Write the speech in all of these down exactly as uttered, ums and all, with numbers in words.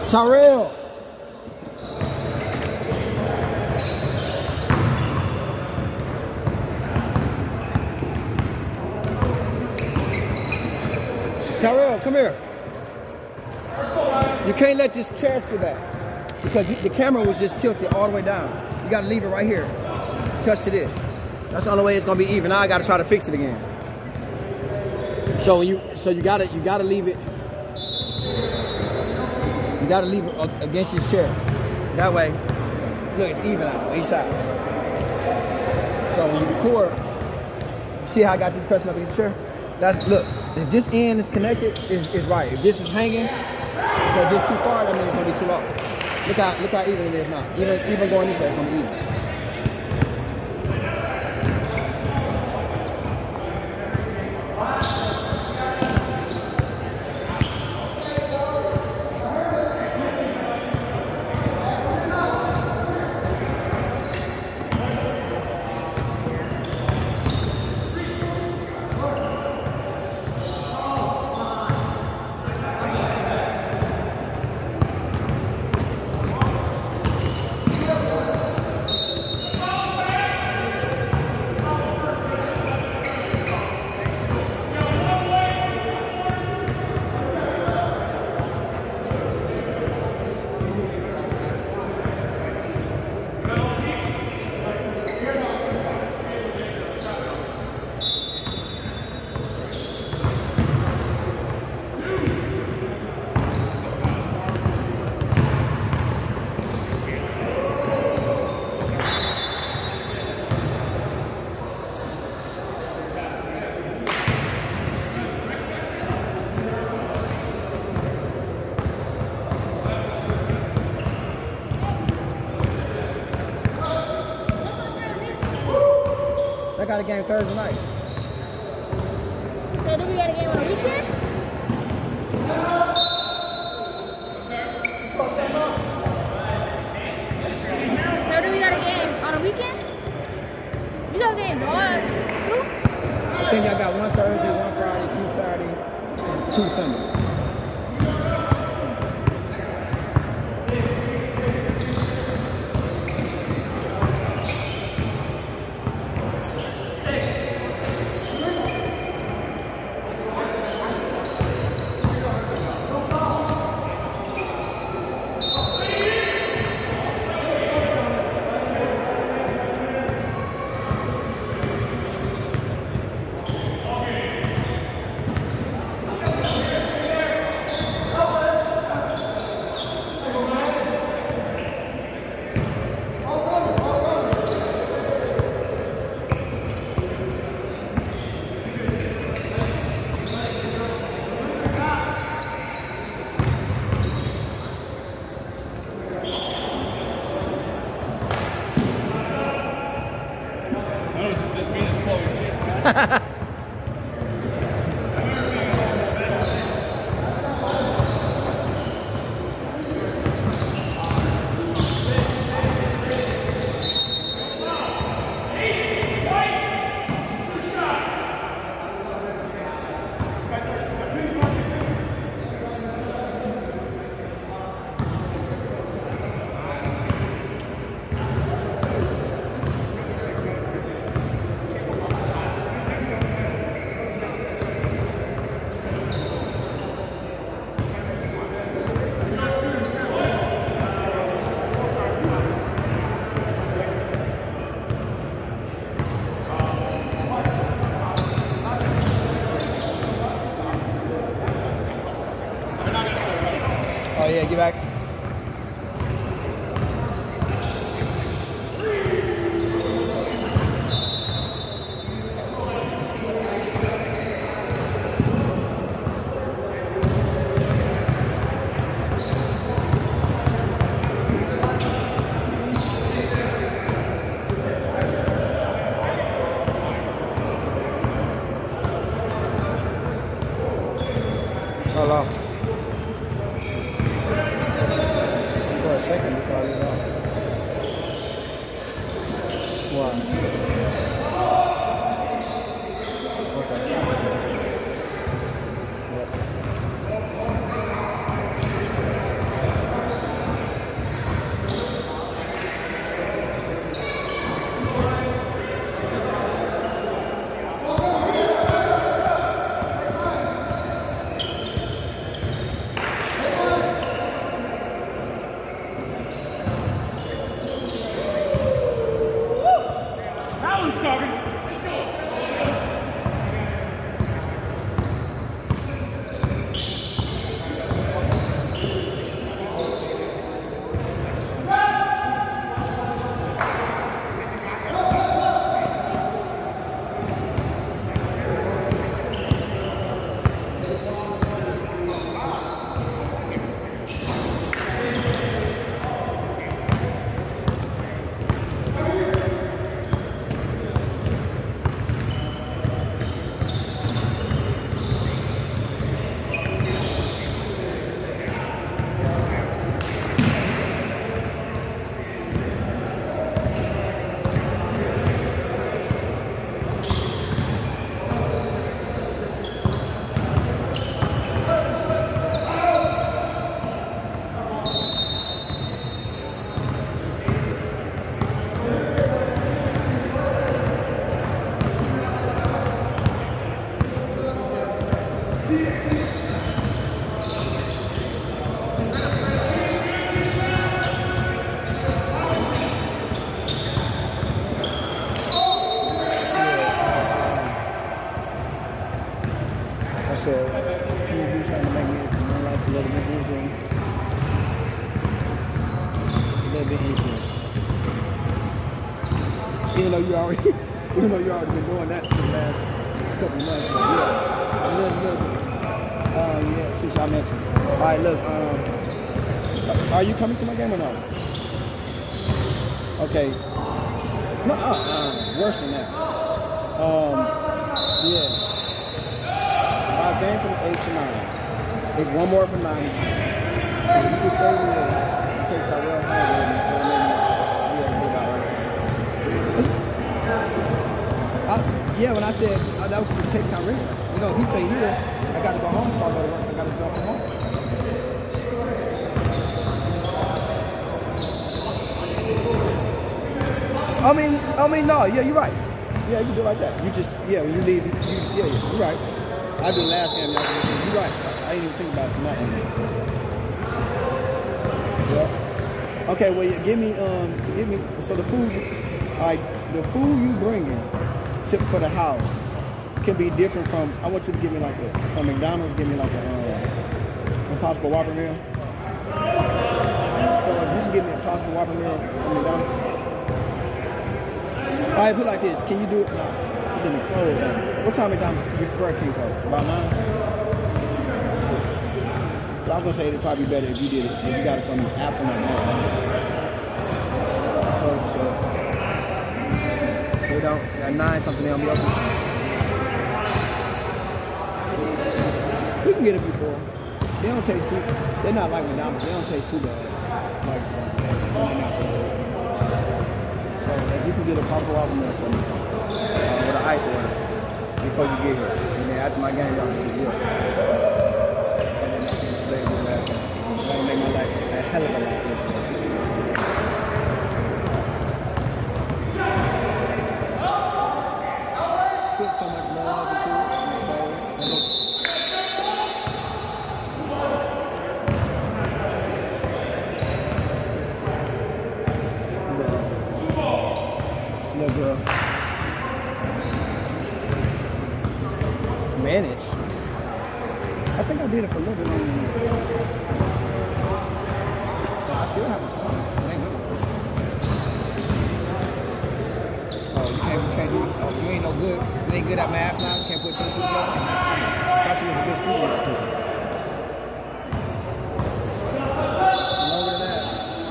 Tyrell. Tyrell, come here. You can't let this chair scoot back because the camera was just tilted all the way down. You got to leave it right here. Touch to this. That's the only way it's gonna be even. Now I got to try to fix it again. So when you, so you got to, you got to leave it. You got to leave it against your chair. That way, look, it's even out on each side. So when you record, see how I got this pressing up against the chair? That's, look, if this end is connected, it's, it's right. If this is hanging, because it's too far, that means it's gonna be too long. Look how, look how even it is now. Even, even going this way, it's gonna be even. I got a game Thursday night. So do we got a game on the weekend? So do we got a game on the weekend? You got a game on two? I think I got one Thursday, one Friday, two Saturday, and two Sunday. Oh yeah, get back. Hello. For a second before I leave off. Why? Okay. Yep. said, can you do something to make me my life a little bit easier? A little bit easier. Even though you already, even though you already been doing that for the last couple of months, but yeah, a little, little bit. Um, yeah, since y'all mentioned. All right, look. Um, are you coming to my game or no? Okay. No, uh, uh, worse than that. Um, yeah. My game from eight to nine. It's one more from nine to ten. If you can stay here and take Tyrell home with me, it'll make me be able to do about right. I, yeah, when I said I, that was to take Tyrell, you know, if he stay here, I got to go home before I go to work. I got to drop him home. I mean, I mean, no, yeah, you're right. Yeah, you do it like that. You just, yeah, when you leave, you, yeah, yeah, you're right. I do the last game, y'all. You're right. I didn't even think about it from that angle. Well, okay, well, yeah, give me, um, give me, so the food, all right, the food you bring in, tip for the house, can be different from, I want you to give me like a, from McDonald's, give me like a, um, Impossible Whopper meal. So if you can give me a Impossible Whopper meal from McDonald's. All right, put it like this. Can you do it? No, it's gonna be closed. Huh? What time McDonald's Burger King closed? About nine. So I was gonna say it'd probably be better if you did it. If you got it from after McDonald's. So, so they don't. At nine something they'll be open. We can get it before. They don't taste too. They're not like McDonald's. They don't taste too bad. Like they're not good. So if you can get a Impossible Whopper meal for me, uh, with an ice water before you get here, and then after my game, y'all can get it. And then I can stay with the last game. That'll make my life a hell of a lot easier. Put so much love into it, and soul. Little girl. Manage. I think I did it for a little bit longer than this. But I still have a time. It ain't good. Oh, you can't, you can't do it. Oh, you ain't no good. You ain't good at math now. You can't put two and two together. Thought you was a good student in school. Longer than that.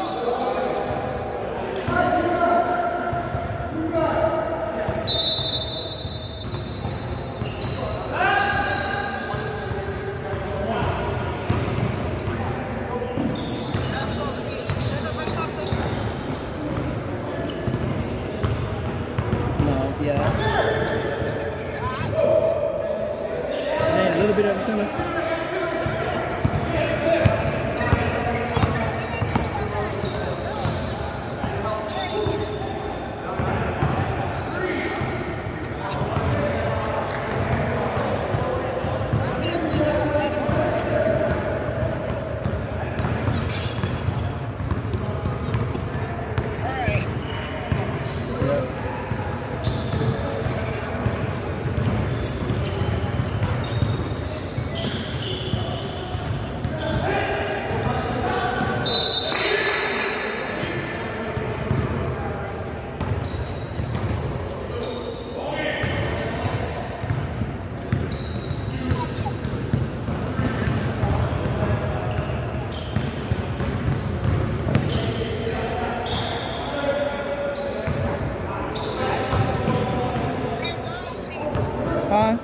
Yeah. And then a little bit of the center. Huh?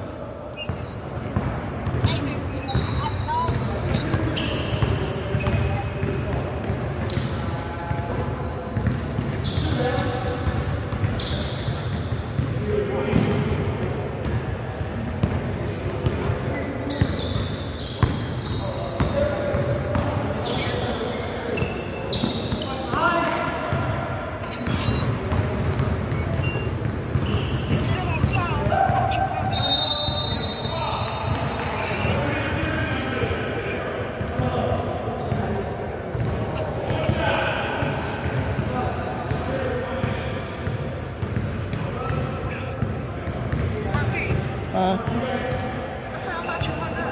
Uh, That's how much you want to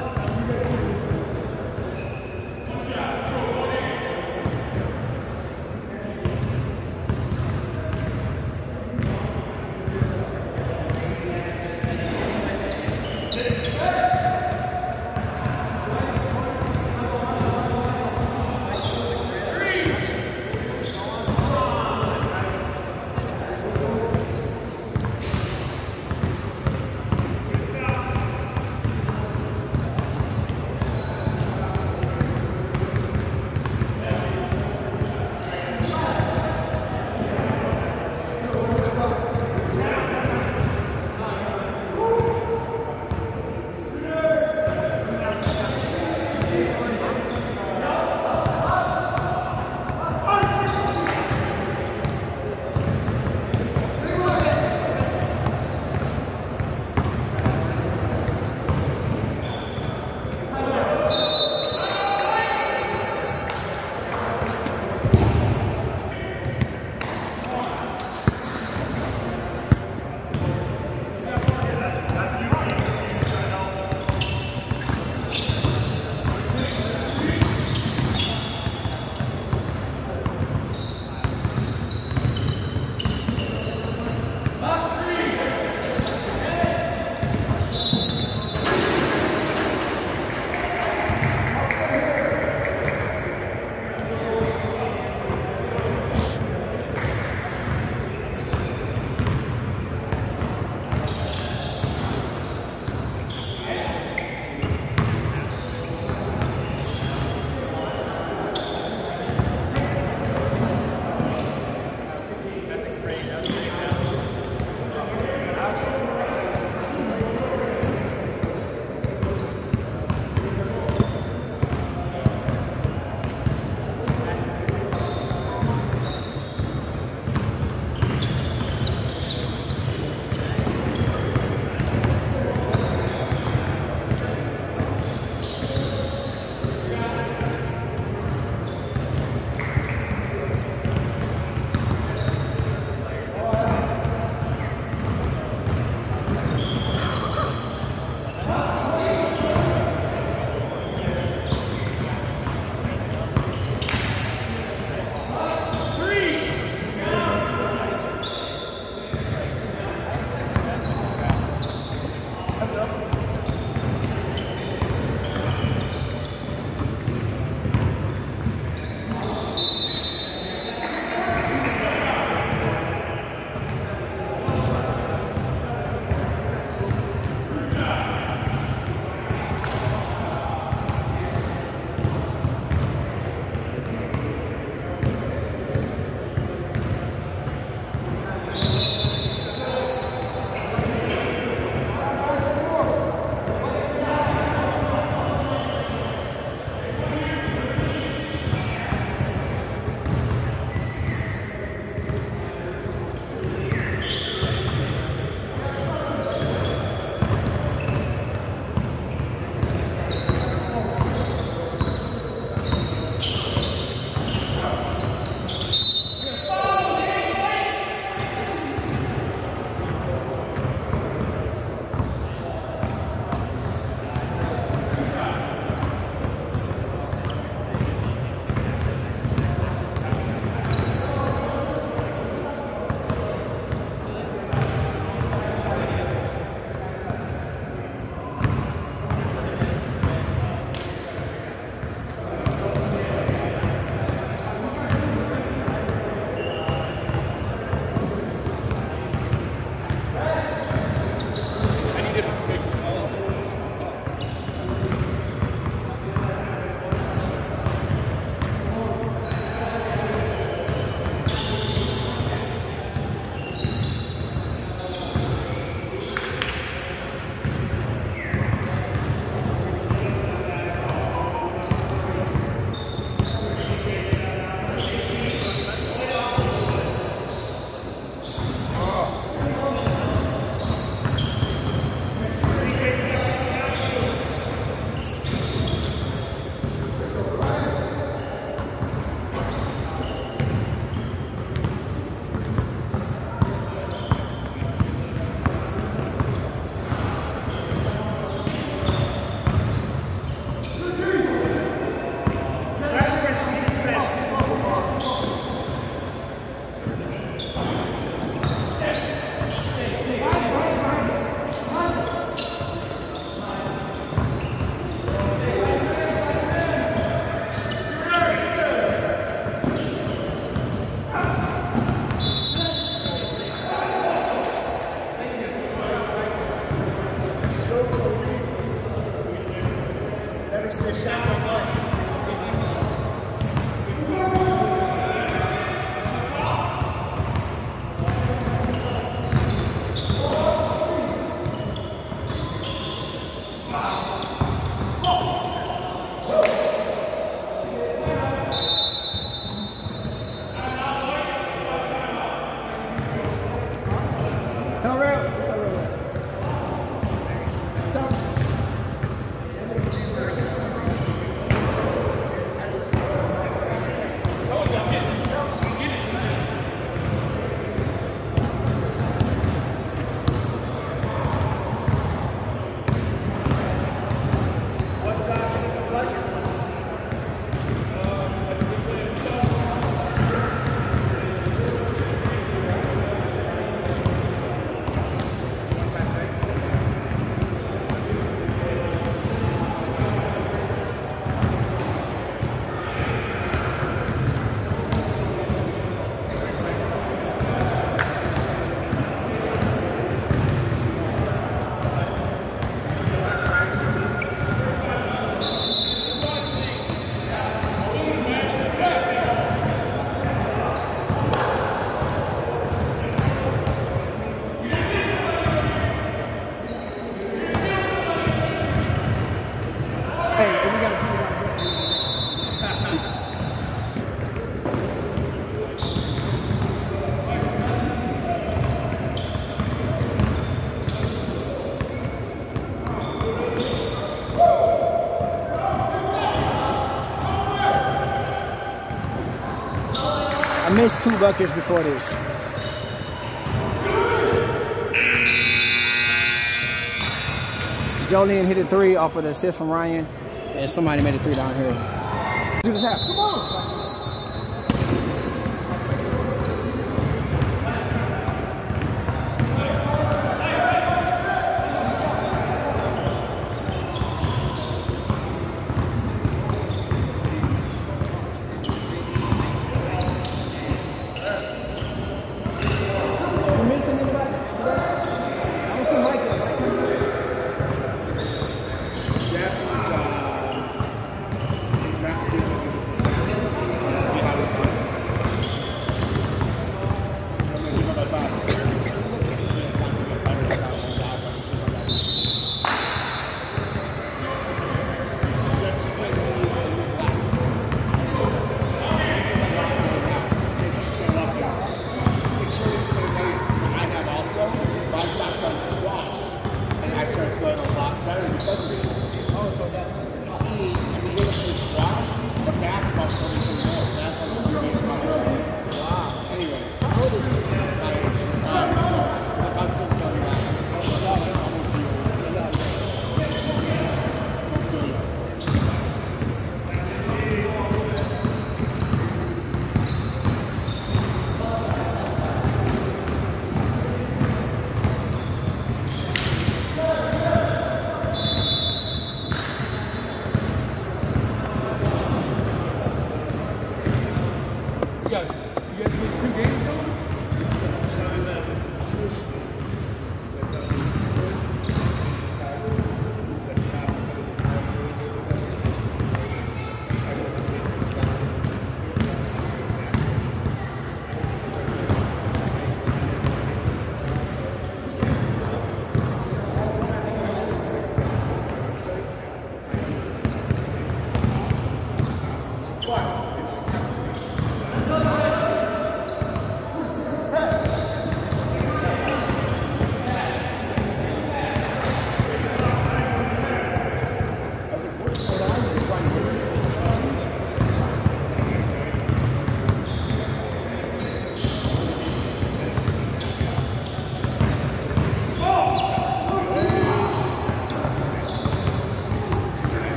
I missed two buckets before this. Jolene hit a three off of the assist from Ryan, and somebody made a three down here. Do this half. Come on.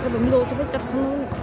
Domingo ocho por terus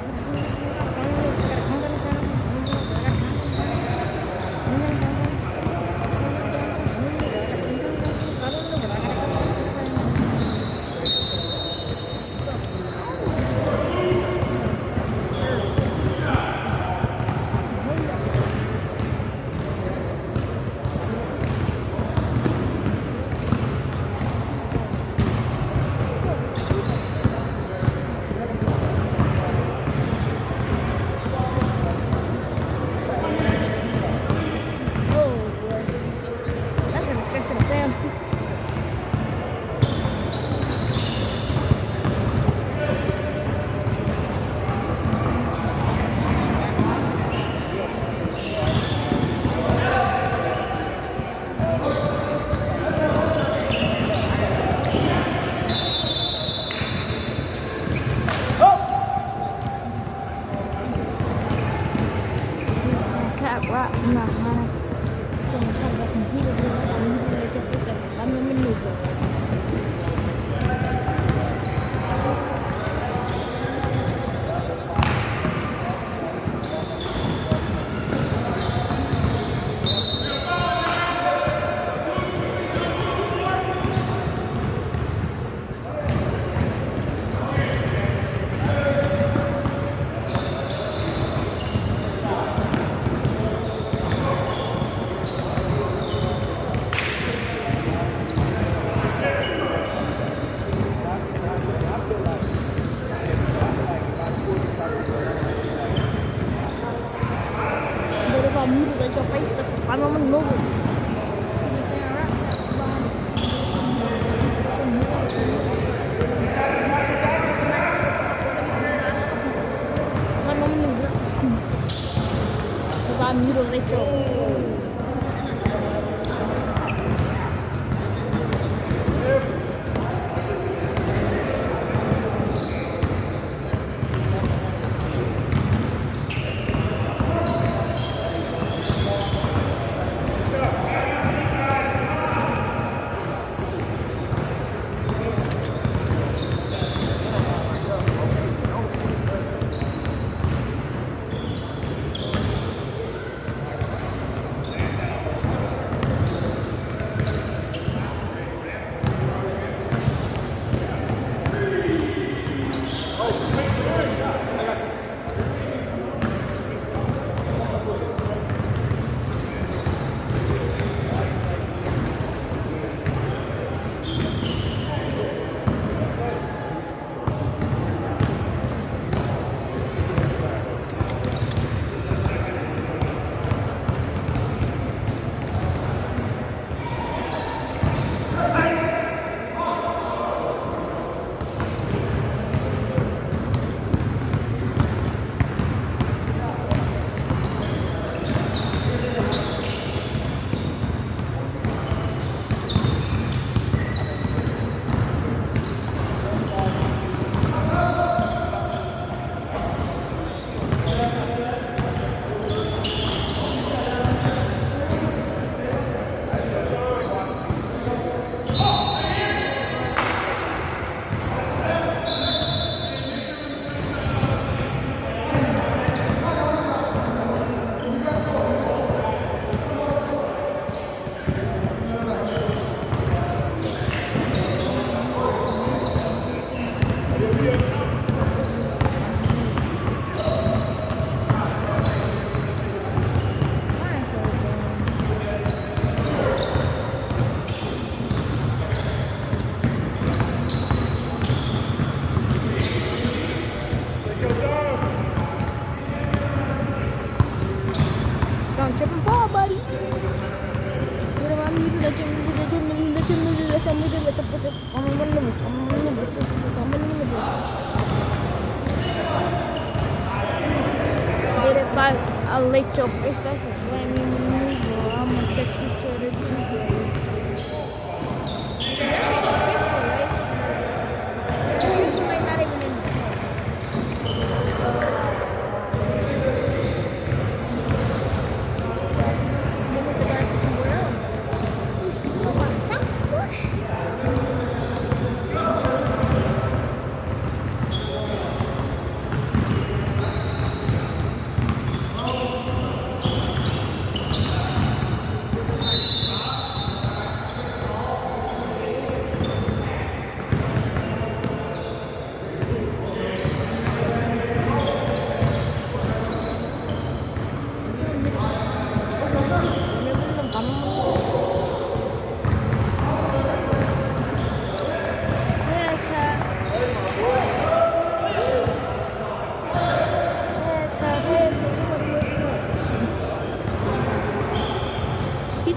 I'll let your face, that's a slimy maneuver. I'm gonna take you to the G-Grade.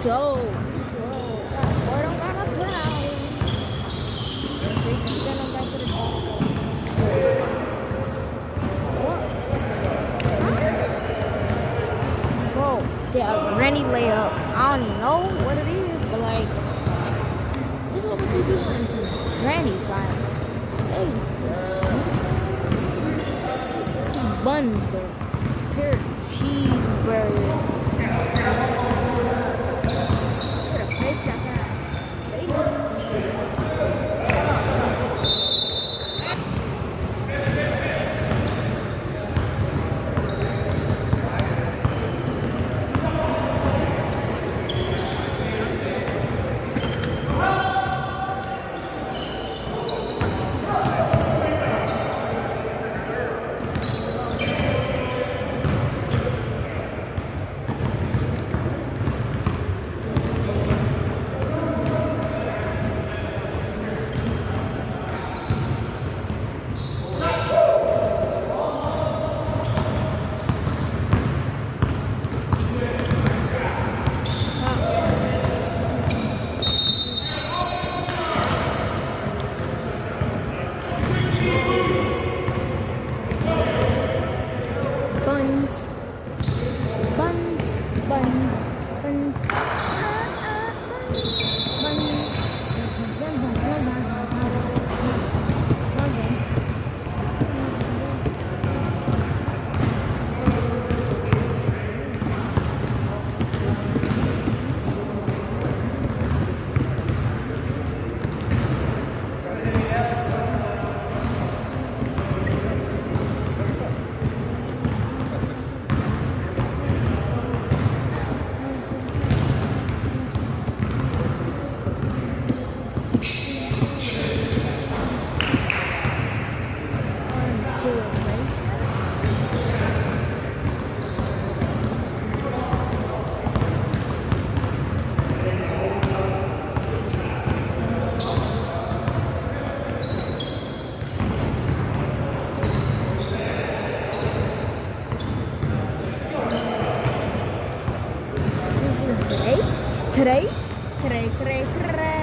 too old. We too old. That boy don't got no clout. Send him back to the dog. What? Huh? Bro, yeah, a granny layup. I don't even know what it is, but like, this is what we doing. Granny style. Hey. Buns, bro. Pure cheeseburger. Should've faked that guy. Fake it. Buns, buns, buns, buns, ah, ah, buns, buns, buns, Today, today, today, today.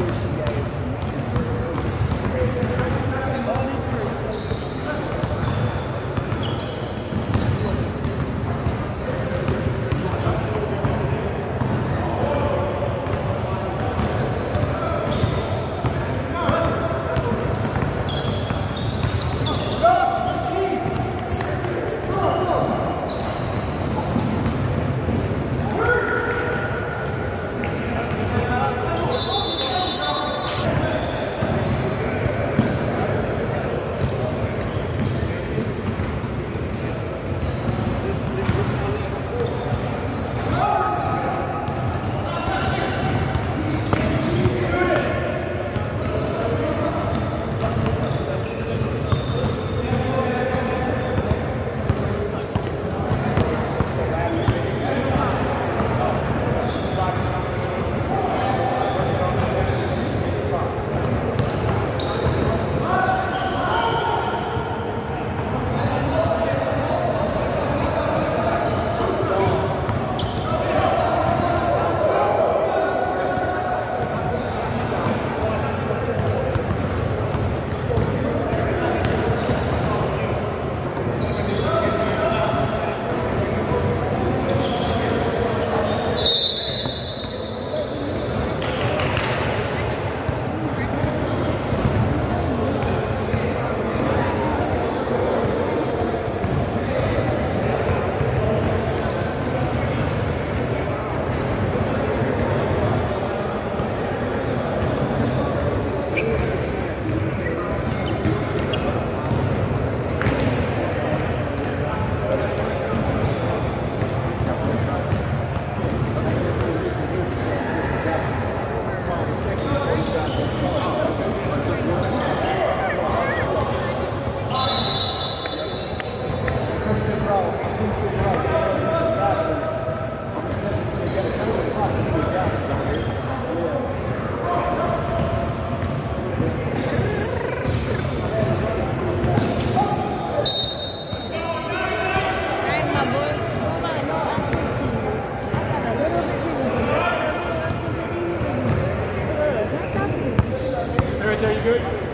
years she gave. All these years. Everything good?